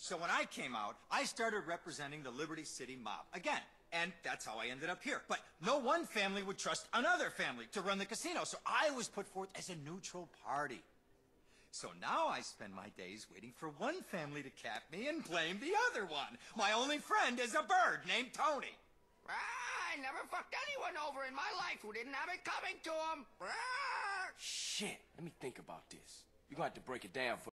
So when I came out, I started representing the Liberty City mob again. And that's how I ended up here. But no one family would trust another family to run the casino, so I was put forth as a neutral party. So now I spend my days waiting for one family to cap me and blame the other one. My only friend is a bird named Tony. I never fucked anyone over in my life who didn't have it coming to him. Shit, let me think about this. You're gonna have to break it down for